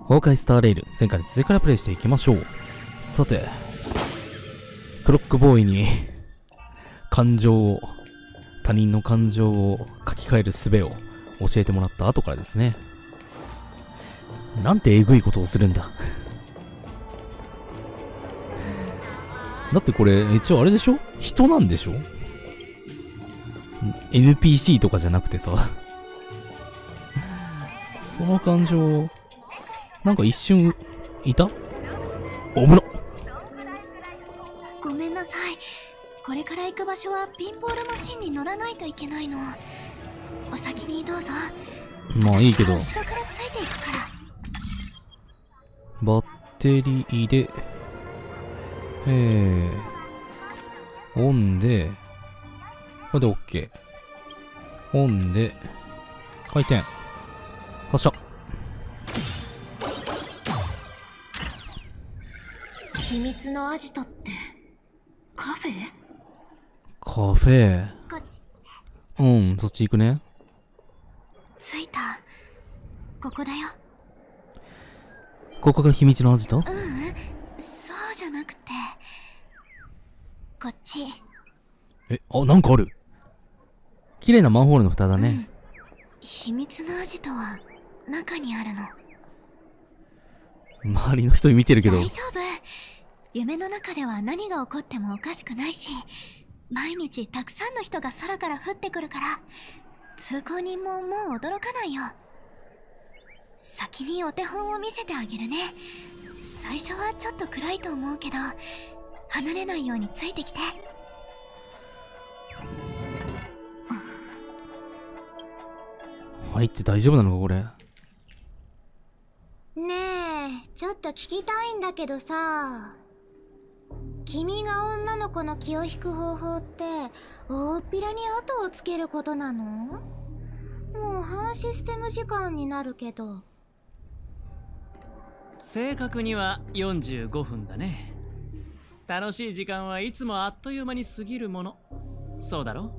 崩壊スターレイル、前回の続きからプレイしていきましょう。さて、クロックボーイに、他人の感情を書き換える術を教えてもらった後からですね。なんてえぐいことをするんだ。だってこれ、一応あれでしょ？人なんでしょ？ NPC とかじゃなくてさ。その感情、なんか一瞬、いた？危なっ。 ごめんなさい。これから行く場所はピンボールマシンに乗らないといけないの。お先にどうぞ。 まあいいけど。 後ろからついていくから。 バッテリーで、オンで、これで OK。オンで、回転。発射。 秘密のアジトってカフェ？ カフェ。うん、そっち行くね。 着いた。ここだよ。 ここが秘密のアジト？ そうじゃなくて、こっち。 なんかある。綺麗なマンホールの蓋だね。 秘密のアジトは中にあるの。 周りの人見てるけど。 大丈夫。夢の中では何が起こってもおかしくないし、毎日たくさんの人が空から降ってくるから、通行人ももう驚かないよ。先にお手本を見せてあげるね。最初はちょっと暗いと思うけど、離れないようについてきて。 入って大丈夫なのかこれ。 ねえ、ちょっと聞きたいんだけどさ、君が女の子の気を引く方法って大っぴらに後をつけることなの？もう半システム時間になるけど。 正確には45分だね。楽しい時間はいつもあっという間に過ぎるもの。そうだろ？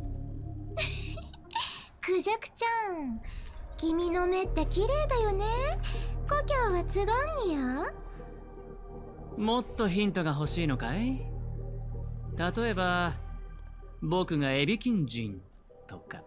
クジャクちゃん、君の目って綺麗だよね。故郷はツガンニア？ もっとヒントが欲しいのかい？例えば僕がエビキン人とか。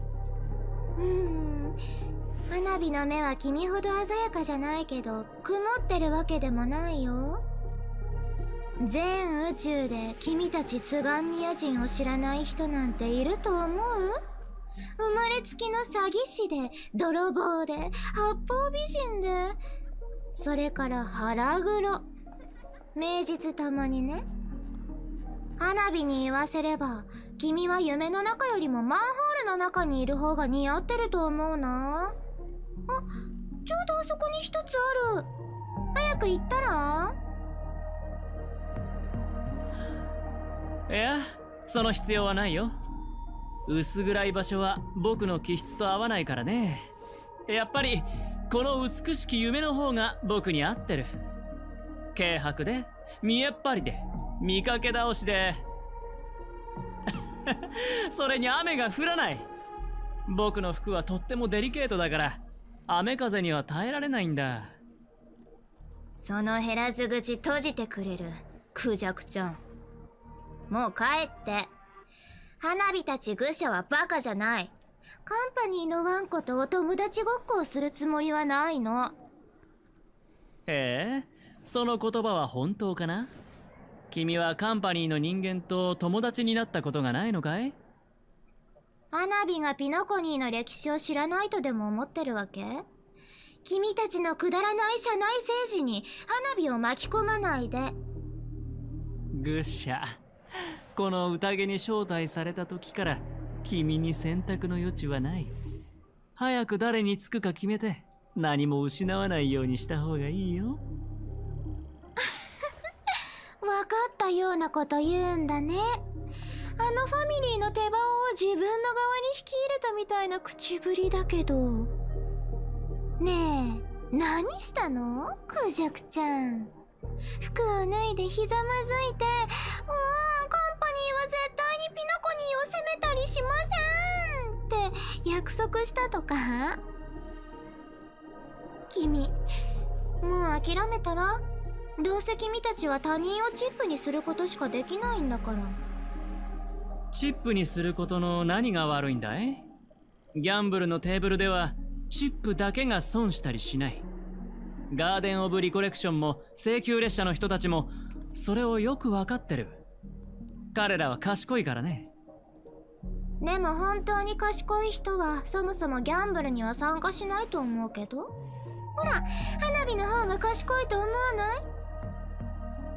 花火の目は君ほど鮮やかじゃないけど、曇ってるわけでもないよ。全宇宙で君たちツガンニア人を知らない人なんていると思う？生まれつきの詐欺師で、泥棒で、八方美人で、それから腹黒。名実ともにね。花火に言わせれば、君は夢の中よりもマンホールの中にいる方が似合ってると思うな。ちょうどあそこに一つある。早く行ったら？ いや、その必要はないよ。薄暗い場所は僕の気質と合わないからね。やっぱりこの美しき夢の方が僕に合ってる。軽薄で見えっ張りで見かけ倒しでそれに雨が降らない。僕の服はとってもデリケートだから雨風には耐えられないんだ。 その減らず口閉じてくれる？クジャクちゃん、もう帰って。花火たち愚者はバカじゃない。カンパニーのワンコとお友達ごっこをするつもりはないの。 その言葉は本当かな？君はカンパニーの人間と友達になったことがないのかい？ 花火がピノコニーの歴史を知らないとでも思ってるわけ？君たちのくだらない社内政治に花火を巻き込まないで。 愚者、この宴に招待された時から君に選択の余地はない。早く誰につくか決めて何も失わないようにした方がいいよ。 分かったようなこと言うんだね。あのファミリーの手羽を自分の側に引き入れたみたいな口ぶりだけど。ねえ、何したの？クジャクちゃん。服を脱いでひざまずいて、カンパニーは絶対にピノコニーを責めたりしませんって約束したとか？君、 もう諦めたら？どうせ君たちは他人をチップにすることしかできないんだから。 チップにすることの何が悪いんだい？ギャンブルのテーブルではチップだけが損したりしない。ガーデン・オブ・リコレクションも請求列車の人たちもそれをよく分かってる。彼らは賢いからね。 でも本当に賢い人はそもそもギャンブルには参加しないと思うけど。ほら、花火の方が賢いと思わない？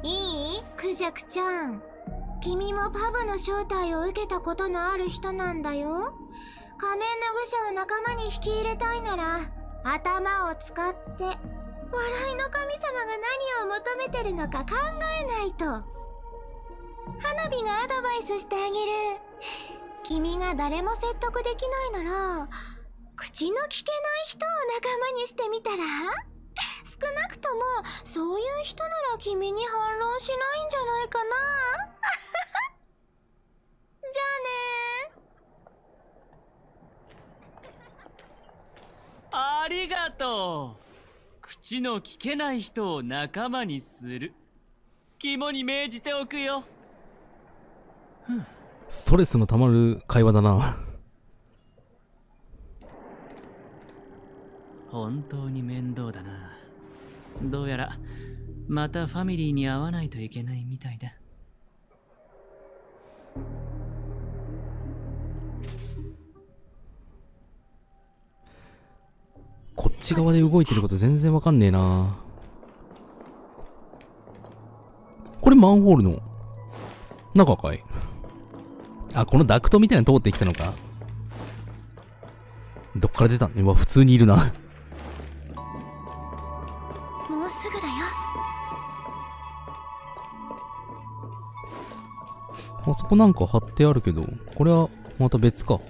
いい？クジャクちゃん、君もパブの招待を受けたことのある人なんだよ。仮面の愚者を仲間に引き入れたいなら頭を使って笑いの神様が何を求めてるのか考えないと。花火がアドバイスしてあげる。君が誰も説得できないなら口の聞けない人を仲間にしてみたら？少なくともそういう人なら君に反論しないんじゃないかな。じゃあね。 ありがとう。口の聞けない人を仲間にする。肝に銘じておくよ。 ストレスのたまる会話だな。 本当に面倒だな。どうやらまたファミリーに会わないといけないみたいだ。 こっち側で動いてること全然わかんねえな。これマンホールの中かい？あ、このダクトみたいなの通ってきたのか。どっから出たん？うわ、普通にいるな。 もうすぐだよ。 あそこなんか貼ってあるけど、これはまた別か。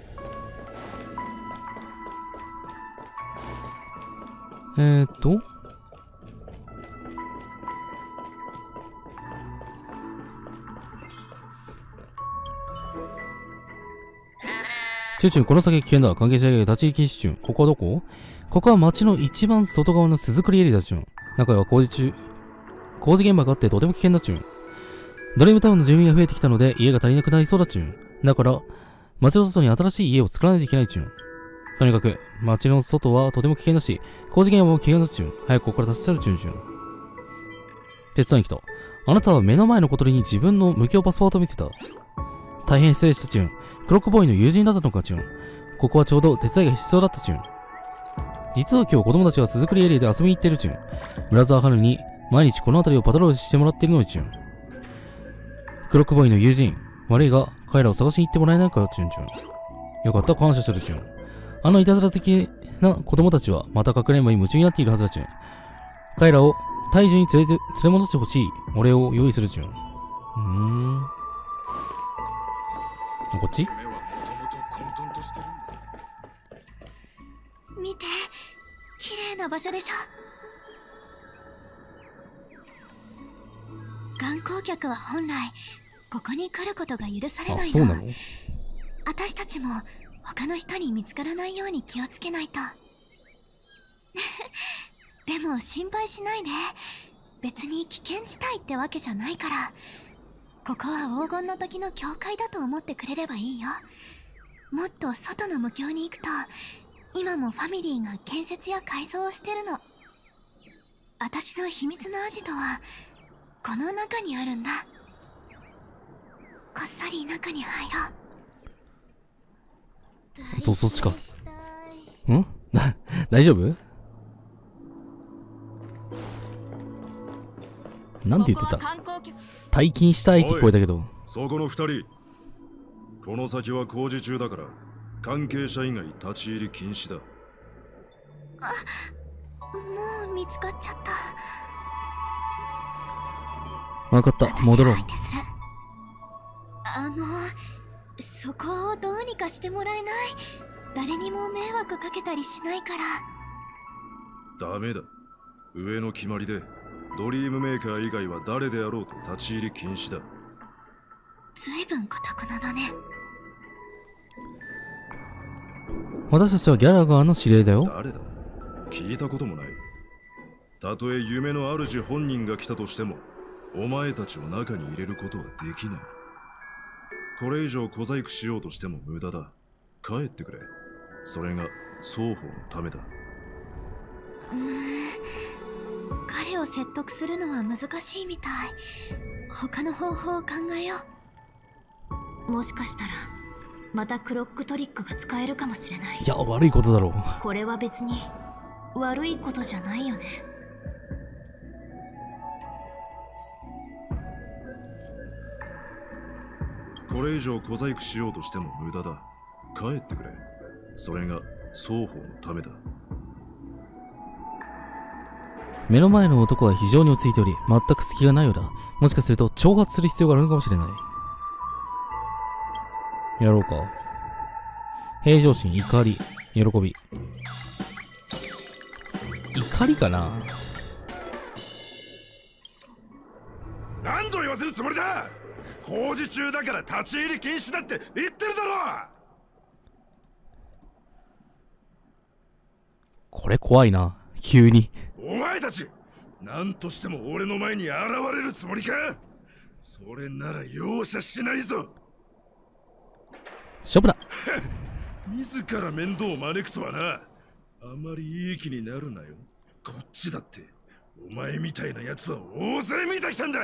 チュンチュン、この先危険だ。関係者以外立ち入り禁止チュン。ここはどこ？ここは街の一番外側の巣作りエリアだチュン。中には工事現場があってとても危険だチュン。ドリームタウンの住民が増えてきたので家が足りなくなりそうだチュン。だから、街の外に新しい家を作らないといけないチュン。とにかく、街の外はとても危険だし、工事現場も危険だチュン。早くここから立ち去るチュンチュン。手伝いに来た。あなたは目の前の小鳥に自分の無形パスポートを見せた。大変失礼したチュン。クロックボーイの友人だったのかチュン。ここはちょうど手伝いが必要だったチュン。実は今日子供たちが巣作りエリアで遊びに行ってるチュン。ブラザーハルに毎日この辺りをパトロールしてもらっているのにチュン。クロックボーイの友人。悪いが、彼らを探しに行ってもらえないかチュンチュン。よかった、感謝するチュン。あのいたずら好きな子供たちはまたかくれんぼに夢中になっているはずだチュン。彼らを大樹に連れ戻してほしいお礼を用意するチュン。こっち？ 見て、綺麗な場所でしょ。観光客は本来ここに来ることが許されないの。 あ、そうなの？ 私たちも他の人に見つからないように気をつけないと。でも心配しないで。別に危険地帯ってわけじゃないから。ここは黄金の時の教会だと思ってくれればいいよ。もっと外の無境に行くと、今もファミリーが建設や改装をしてるの。私の秘密のアジトはこの中にあるんだ。こっそり中に入ろう。 そっちか。ん？大丈夫？なんて言ってた？退勤したいって聞こえたけど。 そこの二人、この先は工事中だから関係者以外立ち入り禁止だ。 もう見つかっちゃった。 分かった、戻ろう。 そこをどうにかしてもらえない？誰にも迷惑かけたりしないから。 ダメだ。上の決まりでドリームメーカー以外は誰であろうと立ち入り禁止だ。 ずいぶん固くなだね。 私たちはギャラガーの指令だよ。 誰だ？聞いたこともない。 たとえ夢の主本人が来たとしても、お前たちを中に入れることはできない。これ以上小細工しようとしても無駄だ。帰ってくれ。それが双方のためだ。 彼を説得するのは難しいみたい。他の方法を考えよう。もしかしたらまたクロックトリックが使えるかもしれない。 いや、悪いことだろう。 これは別に悪いことじゃないよね。 これ以上小細工しようとしても無駄だ。帰ってくれ。それが双方のためだ。 目の前の男は非常に落ち着いており、全く隙がないようだ。もしかすると挑発する必要があるのかもしれない。やろうか。平常心、怒り、喜び。怒りかな。 何度言わせるつもりだ。工事中だから立ち入り禁止だって言ってるだろ。 これ怖いな、急に。 お前たち、何としても俺の前に現れるつもりか。それなら容赦しないぞ。 勝負だ。 自ら面倒を招くとはな。あまりいい気になるなよ。こっちだってお前みたいなやつは大勢見てきたんだ。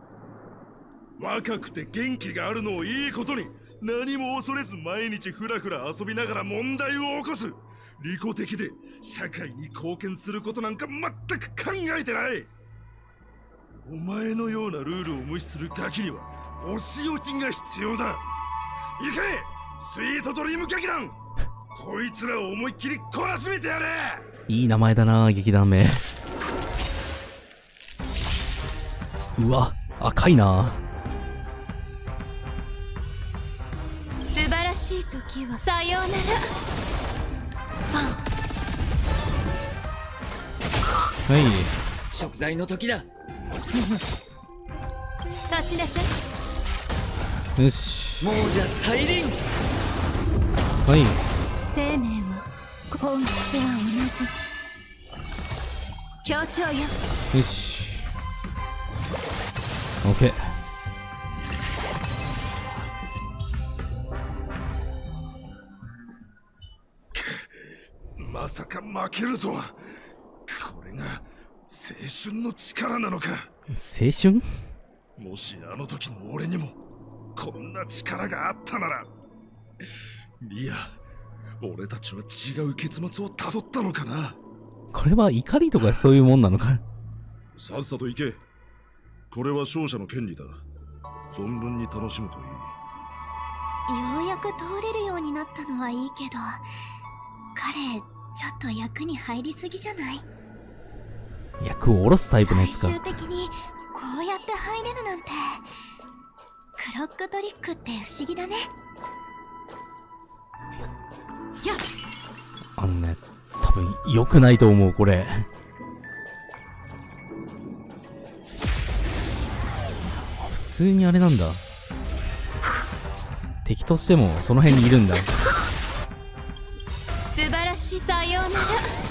若くて元気があるのをいいことに、何も恐れず毎日ふらふら遊びながら問題を起こす。利己的で社会に貢献することなんか全く考えてない。お前のようなルールを無視するガキにはお仕置きが必要だ。行けスイートドリーム劇団。こいつらを思いっきり懲らしめてやれ。 いい名前だな、劇団名。うわ、赤いな。 素晴らしい時はさようなら。 はい。 食材の時だ。 立ちなさい。 よし。 もうじゃ再臨。 はい。 生命は本質は同じ。協調よ。 よし。オッケー。 まさか負けるとは。これが青春の力なのか。 青春？ もしあの時の俺にもこんな力があったなら。いや、俺たちは違う結末をたどったのかな。 これは怒りとかそういうもんなのか。 さっさと行け。これは勝者の権利だ。存分に楽しむといい。 う。ようやく通れるようになったのはいいけど、彼ちょっと役に入りすぎじゃない？ 役を下ろすタイプのやつか。 最終的にこうやって入れるなんて。クロックトリックって不思議だね。 やっ、 あのね、多分良くないと思う、これ。普通にあれなんだ。敵としてもその辺にいるんだ。 素晴らしい。さようなら。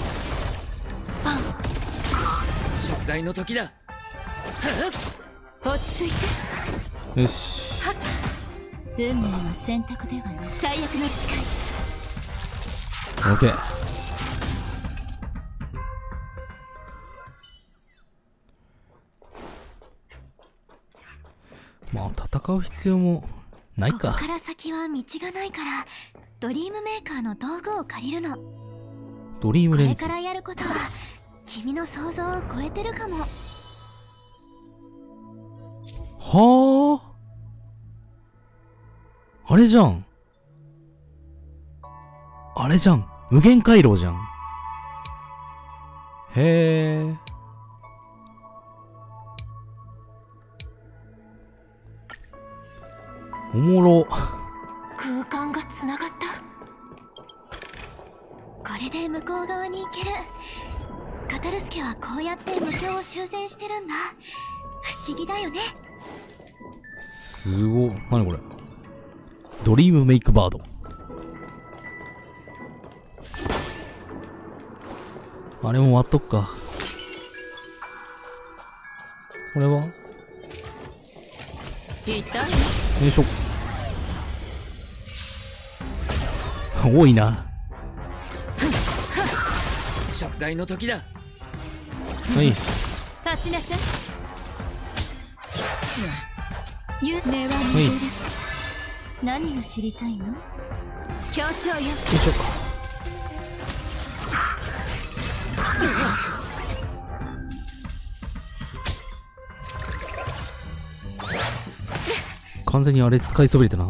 食材の時だ。 落ち着いて。 よし。 運命は選択ではない。最悪の誓い。 オッケー。まあ戦う必要もないか。 ここから先は道がないから、ドリームメーカーの道具を借りるの。 ドリームレンズ。 これからやることは君の想像を超えてるかも。 はあ。あれじゃん。あれじゃん。無限回廊じゃん。へえ。おもろ。 空間がつながった。 これで向こう側に行ける。カタルスケはこうやって無境を修繕してるんだ。不思議だよね。 すごい。なにこれ。ドリームメイクバード。あれも割っとくか。 これは痛い？ よいしょ。多いな。 食材の時だ。 はい。 立ちなさい。夢は見る。何が知りたいの？協調よ。 よいしょ。完全にあれ使いそびれたな。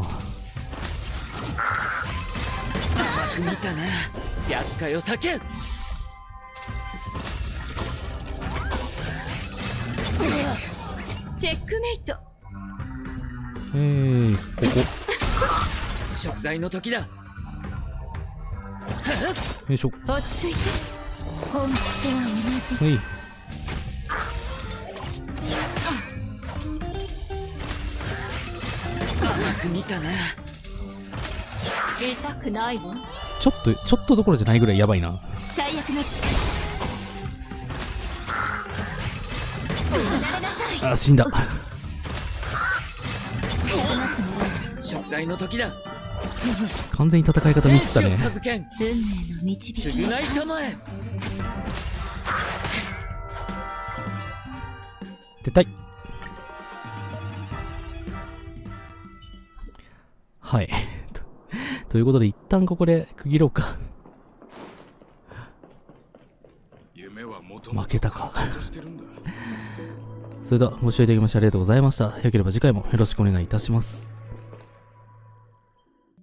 見たな。厄介を避け。 チェックメイト。 ここ。 食材の時だ。 よいしょ。 落ち着いて。本質は同じ。 はい。 見たな。 痛くないわ。 ちょっとどころじゃないぐらいやばいな。 最悪の力。離れなさい。 あ、死んだ。 食材の時だ。 完全に戦い方ミスったね。 運命の導き。 償いたまえ。 撤退。はい。ということで、一旦ここで区切ろうか。負けたか。それでは、ご視聴いただきましてありがとうございました。よければ次回もよろしくお願いいたします。